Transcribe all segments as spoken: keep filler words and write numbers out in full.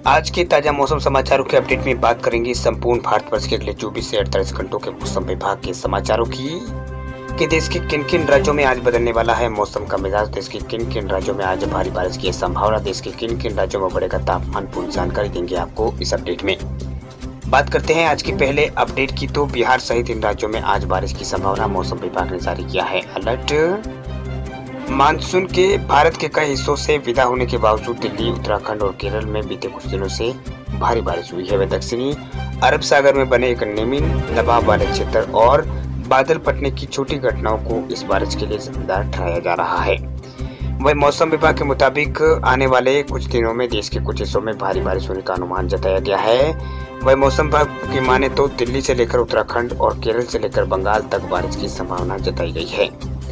आज के ताजा मौसम समाचारों के अपडेट में बात करेंगे संपूर्ण भारतवर्ष के अगले चौबीस से अड़तालीस घंटों के मौसम विभाग के समाचारों की कि देश के किन किन राज्यों में आज बदलने वाला है मौसम का मिजाज। देश के किन किन राज्यों में आज भारी बारिश की संभावना, देश के किन किन राज्यों में बढ़ेगा तापमान, पूरी जानकारी देंगे आपको इस अपडेट में। बात करते हैं आज की पहले अपडेट की, तो बिहार सहित इन राज्यों में आज बारिश की संभावना मौसम विभाग ने जारी किया है अलर्ट। मानसून के भारत के कई हिस्सों से विदा होने के बावजूद दिल्ली, उत्तराखंड और केरल में बीते कुछ दिनों से भारी बारिश हुई है। वह दक्षिणी अरब सागर में बने एक निम्न दबाव वाले क्षेत्र और बादल फटने की छोटी घटनाओं को इस बारिश के लिए जिम्मेदार ठहराया जा रहा है। वह मौसम विभाग के मुताबिक आने वाले कुछ दिनों में देश के कुछ हिस्सों में भारी बारिश होने का अनुमान जताया गया है। वह मौसम विभाग की माने तो दिल्ली से लेकर उत्तराखंड और केरल से लेकर बंगाल तक बारिश की संभावना जताई गई है।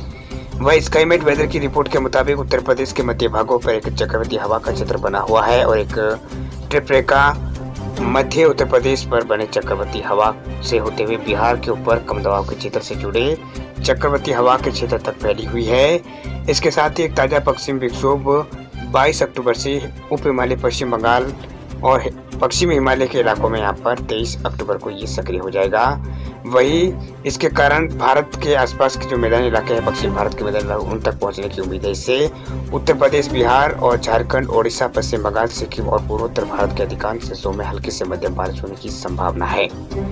वह स्काईमेट वेदर की रिपोर्ट के मुताबिक उत्तर प्रदेश के मध्य भागों पर एक चक्रवाती हवा का क्षेत्र बना हुआ है और एक ट्रिपरेखा मध्य उत्तर प्रदेश पर बने चक्रवाती हवा से होते हुए बिहार के ऊपर कम दबाव के क्षेत्र से जुड़े चक्रवाती हवा के क्षेत्र तक फैली हुई है। इसके साथ ही एक ताजा पश्चिम विक्षोभ बाईस अक्टूबर से उप हिमालय पश्चिम बंगाल और पश्चिमी हिमालय के इलाकों में यहाँ पर तेईस अक्टूबर को ये सक्रिय हो जाएगा। वही इसके कारण भारत के आसपास के जो मैदानी इलाके हैं, पश्चिम भारत के मैदानी इलाके, उन तक पहुंचने की उम्मीद है। इससे उत्तर प्रदेश, बिहार और झारखंड, ओडिशा, पश्चिम बंगाल, सिक्किम और पूर्वोत्तर भारत के अधिकांश हिस्सों में हल्की से मध्यम बारिश होने की संभावना है।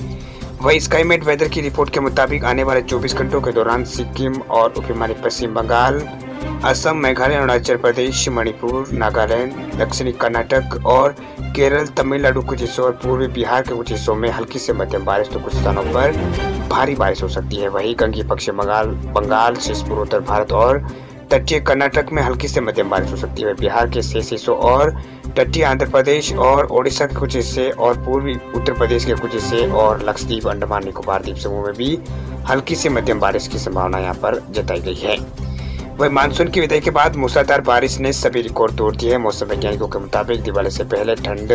वही स्काईमेट वेदर की रिपोर्ट के मुताबिक आने वाले चौबीस घंटों के दौरान सिक्किम और उप हिमालय पश्चिम बंगाल, असम, मेघालय, अरुणाचल प्रदेश, मणिपुर, नागालैंड, दक्षिणी कर्नाटक और केरल, तमिलनाडु कुछ हिस्सों और पूर्वी बिहार के कुछ हिस्सों में हल्की से मध्यम बारिश तो कुछ स्थानों पर भारी बारिश हो सकती है। वहीं गंगे पश्चिम बंगाल बंगाल शेष पूर्वोत्तर भारत और तटीय कर्नाटक में हल्की से मध्यम बारिश हो सकती है। बिहार के शेष हिस्सों और तटीय आंध्र प्रदेश और ओडिशा के कुछ हिस्से और पूर्वी उत्तर प्रदेश के कुछ हिस्से और लक्षद्वीप, अंडमान निकोबार द्वीप समूह में भी हल्की से मध्यम बारिश की संभावना यहाँ पर जताई गई है। वह मानसून की विदाई के बाद मूसलाधार बारिश ने सभी रिकॉर्ड तोड़ दिए हैं। मौसम वैज्ञानिकों के मुताबिक दिवाली से पहले ठंड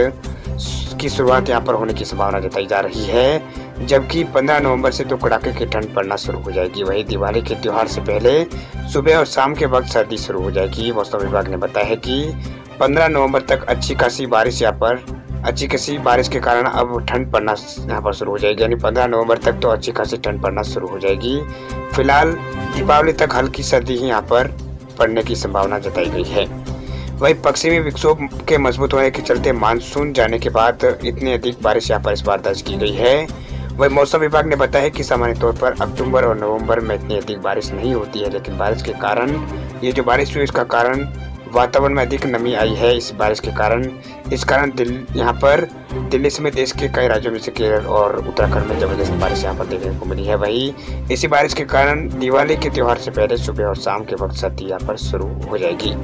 की शुरुआत यहां पर होने की संभावना जताई जा रही है, जबकि पंद्रह नवंबर से तो कड़ाके की ठंड पड़ना शुरू हो जाएगी। वहीं दिवाली के त्योहार से पहले सुबह और शाम के वक्त सर्दी शुरू हो जाएगी। मौसम विभाग ने बताया है कि पंद्रह नवंबर तक अच्छी खासी बारिश यहाँ पर अच्छी खासी बारिश के कारण अब ठंड पड़ना यहाँ पर शुरू हो जाएगी। यानी पंद्रह नवंबर तक तो अच्छी खासी ठंड पड़ना शुरू हो जाएगी। फिलहाल दीपावली तक हल्की सर्दी ही यहाँ पर पड़ने की संभावना जताई गई है। वहीं पश्चिमी विक्षोभ के मजबूत होने के चलते मानसून जाने के बाद इतनी अधिक बारिश यहाँ पर इस बार दर्ज की गई है। वही मौसम विभाग ने बताया कि सामान्य तौर पर अक्टूबर और नवंबर में इतनी अधिक बारिश नहीं होती है, लेकिन बारिश के कारण ये जो बारिश हुई इसका कारण वातावरण में अधिक नमी आई है। इस बारिश के कारण इस कारण दिल्ली यहाँ पर दिल्ली समेत देश के कई राज्यों में से केरल और उत्तराखंड में जबरदस्त बारिश यहाँ पर देखने को मिली है। वही इसी बारिश के कारण दिवाली के त्योहार से पहले सुबह और शाम के वक्त सर्दी यहाँ पर शुरू हो जाएगी।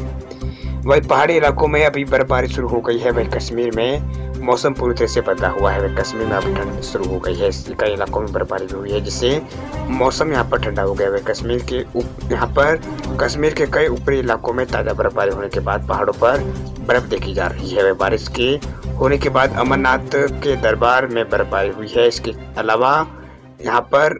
वही पहाड़ी इलाकों में अभी बर्फबारी शुरू हो गई है। वही कश्मीर में मौसम पूरी तरह से बदला हुआ है। वही कश्मीर में अब ठंड शुरू हो गई है। कई इलाकों में बर्फबारी भी हुई है, जिससे मौसम यहाँ पर ठंडा हो गया है। कश्मीर के यहाँ पर कश्मीर के कई ऊपरी इलाकों में ताज़ा बर्फबारी होने के बाद पहाड़ों पर बर्फ देखी जा रही है। वह बारिश के होने के बाद अमरनाथ के दरबार में बर्फबारी हुई है। इसके अलावा यहाँ पर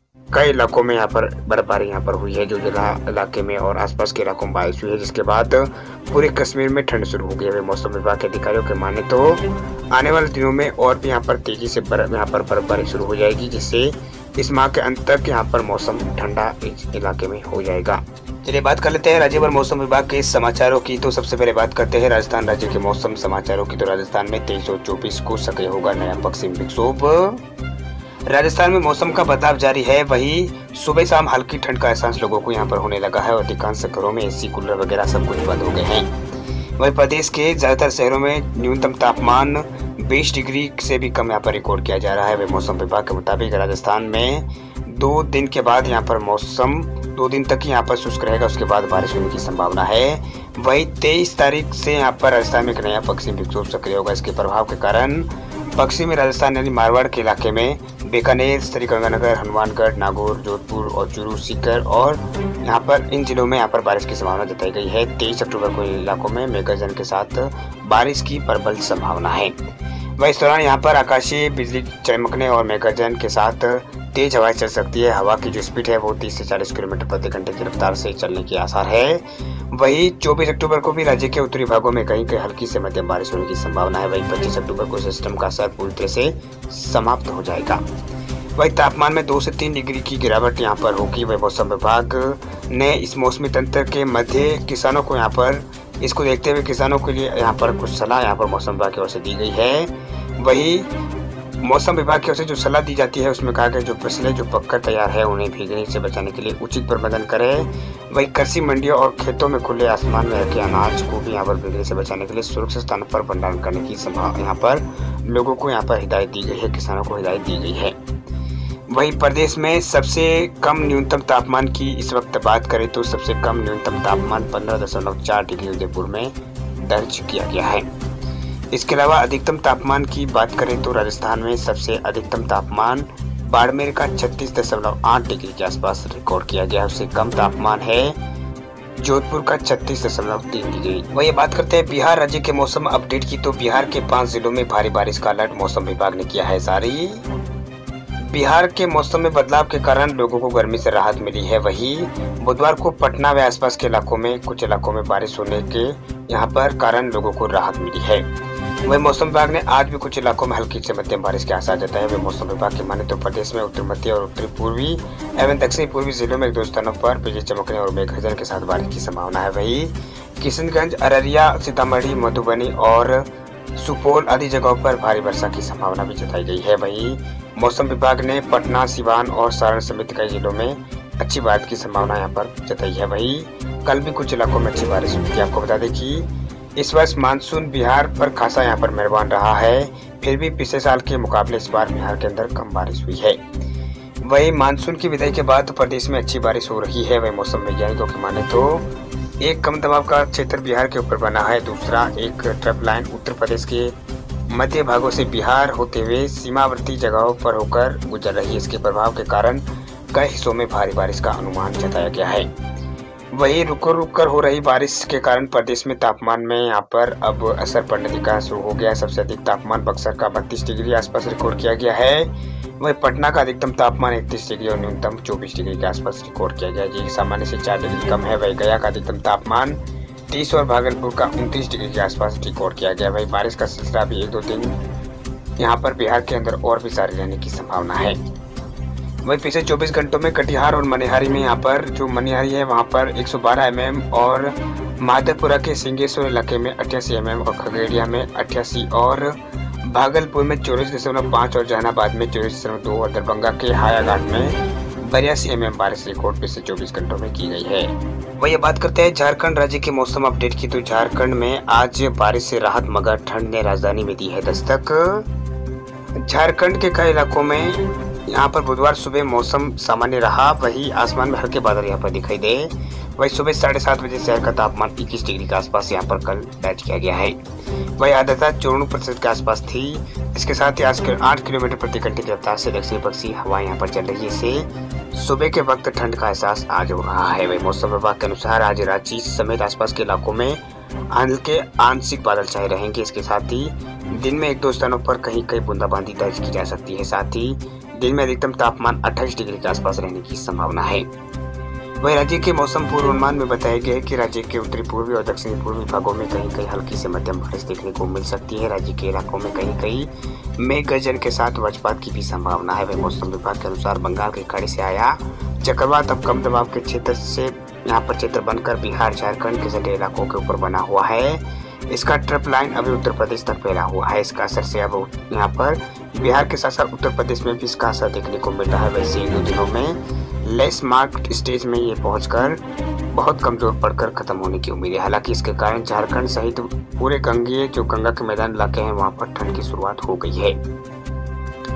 कई इलाकों में यहाँ पर बर्फबारी यहाँ पर हुई है, जो जिला इलाके में और आसपास के इलाकों में बारिश हुई है, जिसके बाद पूरे कश्मीर में ठंड शुरू हो गई है। मौसम विभाग के अधिकारियों के माने तो आने वाले दिनों में और भी यहाँ पर तेजी से बर्फ यहाँ पर बर्फबारी शुरू हो जाएगी, जिससे इस माह के अंत तक यहाँ पर मौसम ठंडा इस इलाके में हो जाएगा। चलिए बात कर लेते हैं राज्य भर मौसम विभाग के समाचारों की। तो सबसे पहले बात करते हैं राजस्थान राज्य के मौसम समाचारों की। तो राजस्थान में तेईस और चौबीस को सक्रिय होगा नया पश्चिम विक्षोभ। राजस्थान में मौसम का बदलाव जारी है। वही सुबह शाम हल्की ठंड का एहसास लोगों को यहाँ पर होने लगा है और अधिकांश घरों में एसी, कूलर वगैरह सब कुछ बंद हो गए हैं। वही प्रदेश के ज्यादातर शहरों में न्यूनतम तापमान बीस डिग्री से भी कम यहाँ पर रिकॉर्ड किया जा रहा है। वही मौसम विभाग के मुताबिक राजस्थान में दो दिन के बाद यहाँ पर मौसम दो दिन तक यहाँ पर शुष्क रहेगा, उसके बाद बारिश होने की संभावना है। वही तेईस तारीख से यहाँ पर राजस्थान में एक नया पश्चिम विक्षोभ सक्रिय होगा। इसके प्रभाव के कारण पश्चिमी राजस्थान यानी मारवाड़ के इलाके में बीकानेर, श्रीगंगानगर, हनुमानगढ़, नागौर, जोधपुर और चूरू, सीकर और यहाँ पर इन जिलों में यहाँ पर बारिश की संभावना जताई गई है। तेईस अक्टूबर को इन इलाकों में मेघगर्जन के साथ बारिश की प्रबल संभावना है। वह इस दौरान यहाँ पर आकाशीय बिजली चमकने और मेघगर्जन के साथ तेज हवाएं चल सकती है। हवा की जो स्पीड है वो तीस से चालीस किलोमीटर प्रति घंटे की रफ्तार से चलने के आसार है। वही चौबीस अक्टूबर को भी राज्य के उत्तरी भागों में कहीं कहीं हल्की से मध्यम बारिश होने की संभावना है। वही पच्चीस अक्टूबर को सिस्टम का असर पूरी तरह से समाप्त हो जाएगा। वही तापमान में दो से तीन डिग्री की गिरावट यहाँ पर होगी। वही मौसम विभाग ने इस मौसमी तंत्र के मध्य किसानों को यहाँ पर इसको देखते हुए किसानों के लिए यहाँ पर कुछ सलाह यहाँ पर मौसम विभाग की ओर से दी गई है। वही मौसम विभाग की ओर से जो सलाह दी जाती है उसमें कहा गया जो फसलें जो पककर तैयार है उन्हें भीगने से बचाने के लिए उचित प्रबंधन करें। वही कृषि मंडियों और खेतों में खुले आसमान में रखे अनाज को भी यहाँ पर भीगने से बचाने के लिए सुरक्षित स्थानों पर भंडारण करने की संभावना यहाँ पर लोगों को यहाँ पर हिदायत दी गई है, किसानों को हिदायत दी गई है। वही प्रदेश में सबसे कम न्यूनतम तापमान की इस वक्त बात करें तो सबसे कम न्यूनतम तापमान पंद्रह दशमलव चार डिग्री उदयपुर में दर्ज किया गया है। इसके अलावा अधिकतम तापमान की बात करें तो राजस्थान में सबसे अधिकतम तापमान बाड़मेर का छत्तीस दशमलव आठ डिग्री के आसपास रिकॉर्ड किया गया है। उससे कम तापमान है जोधपुर का छत्तीस दशमलव तीन डिग्री। वही बात करते हैं बिहार राज्य के मौसम अपडेट की तो बिहार के पांच जिलों में भारी बारिश का अलर्ट मौसम विभाग ने किया है जारी। बिहार के मौसम में बदलाव के कारण लोगों को गर्मी से राहत मिली है। वही बुधवार को पटना व आसपास के इलाकों में कुछ इलाकों में बारिश होने के यहाँ पर कारण लोगों को राहत मिली है। वही मौसम विभाग ने आज भी कुछ इलाकों में हल्की से मध्यम बारिश के आसार जताए हुए। मौसम विभाग की माने तो प्रदेश में उत्तर मध्य और उत्तरी पूर्वी एवं दक्षिणी पूर्वी जिलों में एक दो स्थानों पर बिजली चमकने और मेघगर्जन के साथ बारिश की संभावना है। वही किशनगंज, अररिया, सीतामढ़ी, मधुबनी और सुपौल आदि जगहों पर भारी वर्षा की संभावना भी जताई गई है। वही मौसम विभाग ने पटना, सिवान और सारण समेत कई जिलों में अच्छी बारिश की संभावना यहाँ पर जताई है। वही कल भी कुछ इलाकों में अच्छी बारिश हुई थी। आपको बता दें कि इस वर्ष मानसून बिहार पर खासा यहाँ पर मेहरबान रहा है, फिर भी पिछले साल के मुकाबले इस बार बिहार के अंदर कम बारिश हुई है। वही मानसून की विदाई के बाद प्रदेश में अच्छी बारिश हो रही है। वही मौसम वैज्ञानिकों की माने तो एक कम दबाव का क्षेत्र बिहार के ऊपर बना है, दूसरा एक ट्रफ लाइन उत्तर प्रदेश के मध्य भागों से बिहार होते हुए सीमावर्ती जगहों पर होकर गुजर रही है। इसके प्रभाव के कारण कई हिस्सों में भारी बारिश का अनुमान जताया गया है। वही रुक रुक कर हो रही बारिश के कारण प्रदेश में तापमान में यहाँ पर अब असर पड़ने दिखना शुरू हो गया है। सबसे अधिक तापमान बक्सर का बत्तीस डिग्री आसपास रिकॉर्ड किया गया है। वही पटना का अधिकतम तापमान इकतीस डिग्री और न्यूनतम चौबीस डिग्री के आसपास रिकॉर्ड किया गया है, जो सामान्य से चार डिग्री कम है। वही गया का अधिकतम तापमान तीस और भागलपुर का उनतीस डिग्री के आसपास रिकॉर्ड किया गया। वही बारिश का सिलसिला भी एक दो दिन यहाँ पर बिहार के अंदर और भी जारी रहने की संभावना है। वही पिछले चौबीस घंटों में कटिहार और मनिहारी में यहाँ पर जो मनिहारी है वहाँ पर एक सौ बारह एम एम और माधेपुरा के सिंगेश्वर इलाके में अट्ठासी एम एम और खगड़िया में अट्ठासी और भागलपुर में चौरासी दशमलव पाँच और जहानाबाद में चौरासी दशमलव दो और दरभंगा के हायाघाट में बयासी एम एम बारिश रिकॉर्ड पिछले चौबीस घंटों में की गई है। वही बात करते हैं झारखंड राज्य के मौसम अपडेट की तो झारखंड में आज बारिश से राहत मगर ठंड ने राजधानी में दी है दस्तक। झारखंड के कई इलाकों में यहाँ पर बुधवार सुबह मौसम सामान्य रहा, वही आसमान में हल्के बादल यहाँ पर दिखाई दे। वही सुबह साढ़े सात बजे शहर का तापमान इक्कीस डिग्री के आसपास यहाँ पर कल दर्ज किया गया है। वही आर्द्रता चौरानवे प्रतिशत के आसपास थी। इसके साथ ही आज आठ किलोमीटर प्रति घंटे की रफ्तार से दक्षिणी पश्चिमी हवा यहाँ पर चल रही है। इससे सुबह के वक्त ठंड का एहसास आज हो रहा है। वही मौसम विभाग के अनुसार आज रांची समेत आसपास के इलाकों में हल्के आंशिक बादल छाए रहेंगे। इसके साथ ही दिन में एक दो स्थानों पर कहीं कहीं बूंदाबांदी दर्ज की जा सकती है। साथ ही दिन में अधिकतम तापमान अट्ठाईस डिग्री के आसपास रहने की संभावना है। वही राज्य के मौसम पूर्वानुमान में बताया गया है कि राज्य के उत्तरी पूर्वी और दक्षिणी पूर्वी भागों में कहीं कहीं हल्की से मध्यम बारिश देखने को मिल सकती है। राज्य के इलाकों में कहीं कहीं मेघ गर्जन के साथ वज्रपात की भी संभावना है। वही मौसम विभाग के अनुसार बंगाल की खाड़ी से आया चक्रवात अब कम दबाव के क्षेत्र से यहाँ पर क्षेत्र बनकर बिहार, झारखंड के सटे इलाकों के ऊपर बना हुआ है। इसका ट्रफ लाइन अभी उत्तर प्रदेश तक फैला हुआ है। इसका असर से अब यहाँ पर बिहार के साथ साथ उत्तर प्रदेश में भी इसका असर देखने को मिल रहा है। वैसे इन दो दिनों में लेस मार्क्ड स्टेज में ये पहुंचकर बहुत कमजोर पड़कर खत्म होने की उम्मीद है। हालांकि इसके कारण झारखंड सहित पूरे गंगीय जो गंगा के मैदान इलाके हैं वहां पर ठंड की शुरुआत हो गई है।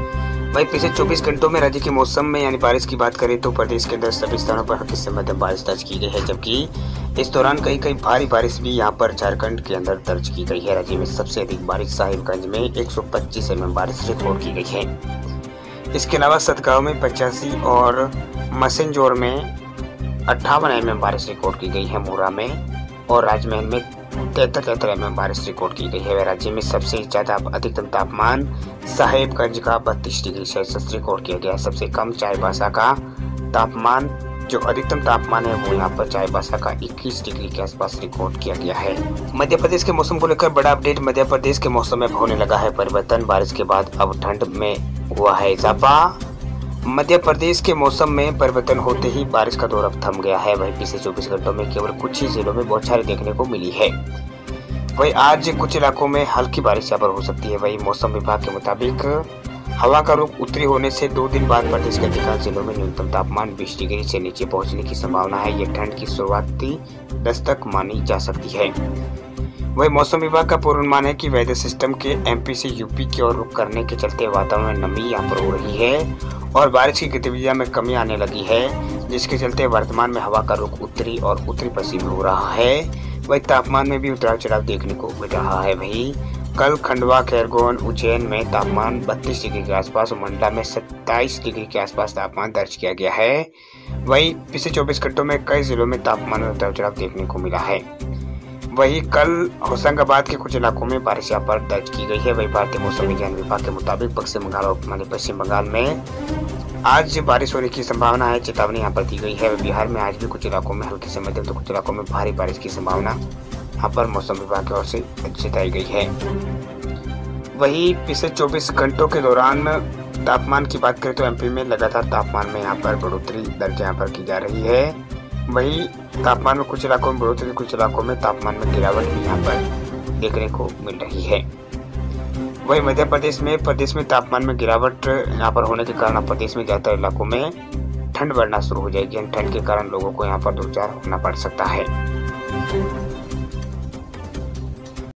वहीं पिछले चौबीस घंटों में राज्य के मौसम में यानी बारिश की बात करें तो प्रदेश के अंदर सभी स्थानों पर हल्की से मध्यम बारिश दर्ज की गई है, जबकि इस दौरान कई कई भारी बारिश भी यहां पर झारखंड के अंदर दर्ज की गई है। राज्य में सबसे अधिक बारिश साहिबगंज में एक सौ पच्चीस एम एम बारिश रिकॉर्ड की गई है। इसके अलावा सतगांव में पचासी और मसेंजोर में अट्ठावन एम एम बारिश रिकॉर्ड की गई है। मोरा में और राजमहल में तिहत्तर तिहत्तर एम एम बारिश रिकॉर्ड की गई है। राज्य में सबसे ज्यादा अधिकतम तापमान साहेबगंज का बत्तीस डिग्री सेल्सियस रिकॉर्ड किया गया है। सबसे कम चाईबासा का तापमान जो अधिकतम तापमान है वो यहाँ पर चाईबासा का इक्कीस डिग्री के आसपास रिकॉर्ड किया गया है। मध्य प्रदेश के मौसम को लेकर बड़ा अपडेट। मध्य प्रदेश के मौसम में होने लगा है परिवर्तन। बारिश के बाद अब ठंड में हुआ है इजाफा। मध्य प्रदेश के मौसम में परिवर्तन होते ही बारिश का दौर अब थम गया है। वहीं पिछले चौबीस घंटों में केवल कुछ ही जिलों में बौछारें देखने को मिली है। वहीं आज कुछ इलाकों में हल्की बारिश यहाँ पर हो सकती है। वहीं मौसम विभाग के मुताबिक हवा का रुख उत्तरी होने से दो दिन बाद प्रदेश के अधिकांश जिलों में न्यूनतम तापमान बीस डिग्री से नीचे पहुंचने की संभावना है। ये ठंड की शुरुआती दस्तक मानी जा सकती है। वही मौसम विभाग का पूर्वानुमान है कि वेदर सिस्टम के एमपी से यूपी की ओर रुख करने के चलते वातावरण में नमी यहाँ पर हो रही है और बारिश की गतिविधियों में कमी आने लगी है, जिसके चलते वर्तमान में हवा का रुख उत्तरी और उत्तरी पश्चिमी हो रहा है। वही तापमान में भी उतार चढ़ाव देखने को मिल रहा है। वही कल खंडवा, खैरगोन, उज्जैन में तापमान बत्तीस डिग्री के आसपास और मंडला में सत्ताईस डिग्री के आसपास तापमान दर्ज किया गया है। वही पिछले चौबीस घंटों में कई जिलों में तापमान में उतार चढ़ाव देखने को मिला है। वही कल होशंगाबाद के कुछ इलाकों में बारिश यहाँ पर दर्ज की गई है। वही भारतीय मौसम विज्ञान विभाग के मुताबिक पश्चिम बंगाल और मध्य पश्चिम बंगाल में आज बारिश होने की संभावना है। चेतावनी यहाँ पर दी गई है। बिहार में आज भी कुछ इलाकों में हल्की से मध्यम तो कुछ इलाकों में भारी बारिश की संभावना यहाँ पर मौसम विभाग की ओर से जताई गई है। वही पिछले चौबीस घंटों के दौरान तापमान की बात करें तो एमपी में लगातार तापमान में यहाँ पर बढ़ोतरी दर्ज यहाँ पर की जा रही है। वही तापमान में कुछ इलाकों में बढ़ोतरी, कुछ इलाकों में तापमान में गिरावट भी यहाँ पर देखने को मिल रही है। वही मध्य प्रदेश में प्रदेश में तापमान में गिरावट यहाँ पर होने के कारण प्रदेश में ज्यादातर इलाकों में ठंड बढ़ना शुरू हो जाएगी। ठंड के कारण लोगों को यहाँ पर दो चार होना पड़ सकता है।